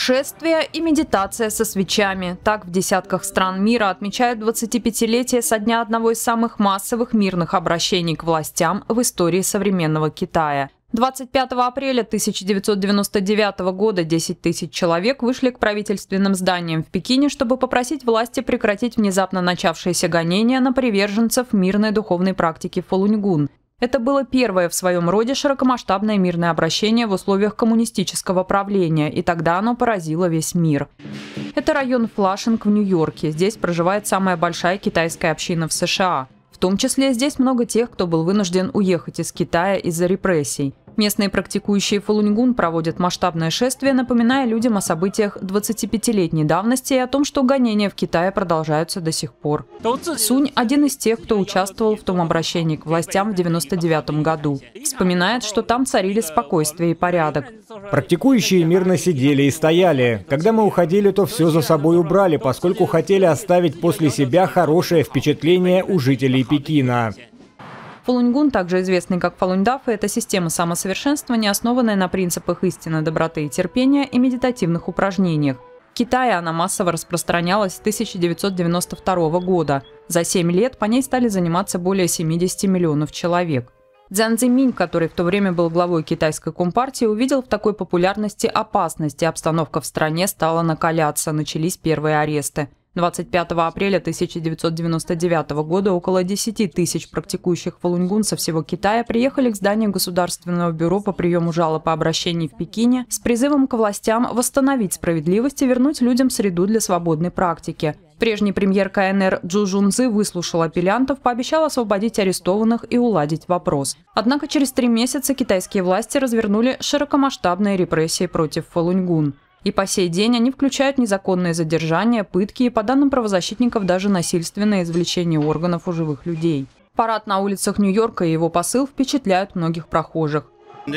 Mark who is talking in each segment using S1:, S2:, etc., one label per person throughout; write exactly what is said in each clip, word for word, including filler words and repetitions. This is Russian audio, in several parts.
S1: Шествие и медитация со свечами. Так в десятках стран мира отмечают двадцатипятилетие со дня одного из самых массовых мирных обращений к властям в истории современного Китая. двадцать пятого апреля тысяча девятьсот девяносто девятого года десять тысяч человек вышли к правительственным зданиям в Пекине, чтобы попросить власти прекратить внезапно начавшиеся гонения на приверженцев мирной духовной практики Фалуньгун. Это было первое в своем роде широкомасштабное мирное обращение в условиях коммунистического правления, и тогда оно поразило весь мир. Это район Флашинг в Нью-Йорке. Здесь проживает самая большая китайская община в США. В том числе здесь много тех, кто был вынужден уехать из Китая из-за репрессий. Местные практикующие Фалуньгун проводят масштабное шествие, напоминая людям о событиях двадцатипятилетней давности и о том, что гонения в Китае продолжаются до сих пор. Сунь – один из тех, кто участвовал в том обращении к властям в девяносто девятом году. Вспоминает, что там царили спокойствие и порядок.
S2: Практикующие мирно сидели и стояли. Когда мы уходили, то все за собой убрали, поскольку хотели оставить после себя хорошее впечатление у жителей Пекина.
S1: Фалуньгун, также известный как фалуньдафы, это система самосовершенствования, основанная на принципах истины, доброты и терпения и медитативных упражнениях. В Китае она массово распространялась с тысяча девятьсот девяносто второго года. За семь лет по ней стали заниматься более семидесяти миллионов человек. Цзян Цзиминь, который в то время был главой китайской компартии, увидел в такой популярности опасность, и обстановка в стране стала накаляться, начались первые аресты. двадцать пятого апреля тысяча девятьсот девяносто девятого года около десяти тысяч практикующих фалуньгун со всего Китая приехали к зданию Государственного бюро по приему жалоб и обращений в Пекине с призывом к властям восстановить справедливость и вернуть людям среду для свободной практики. Прежний премьер ка эн эр Чжу Жунцзы выслушал апеллянтов, пообещал освободить арестованных и уладить вопрос. Однако через три месяца китайские власти развернули широкомасштабные репрессии против фалуньгун. И по сей день они включают незаконные задержания, пытки и, по данным правозащитников, даже насильственное извлечение органов у живых людей. Парад на улицах Нью-Йорка и его посыл впечатляют многих прохожих.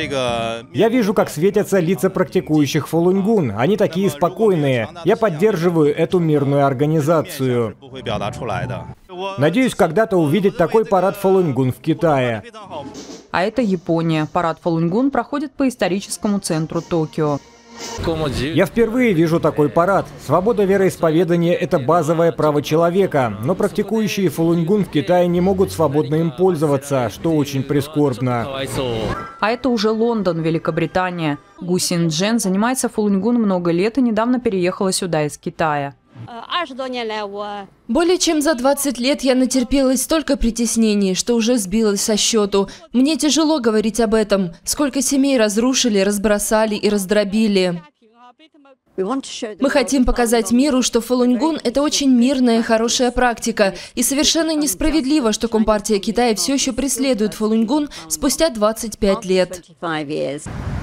S2: Я вижу, как светятся лица практикующих фалуньгун. Они такие спокойные. Я поддерживаю эту мирную организацию. Надеюсь, когда-то увидеть такой парад фалуньгун в Китае.
S1: А это Япония. Парад фалуньгун проходит по историческому центру Токио.
S2: Я впервые вижу такой парад. Свобода вероисповедания – это базовое право человека, но практикующие фалуньгун в Китае не могут свободно им пользоваться, что очень прискорбно.
S1: А это уже Лондон, Великобритания. Гу Син Джен занимается фалуньгун много лет и недавно переехала сюда из Китая.
S3: Более чем за двадцать лет я натерпелась столько притеснений, что уже сбилась со счету. Мне тяжело говорить об этом. Сколько семей разрушили, разбросали и раздробили. Мы хотим показать миру, что фалуньгун – это очень мирная и хорошая практика. И совершенно несправедливо, что Компартия Китая все еще преследует фалуньгун спустя двадцать пять лет.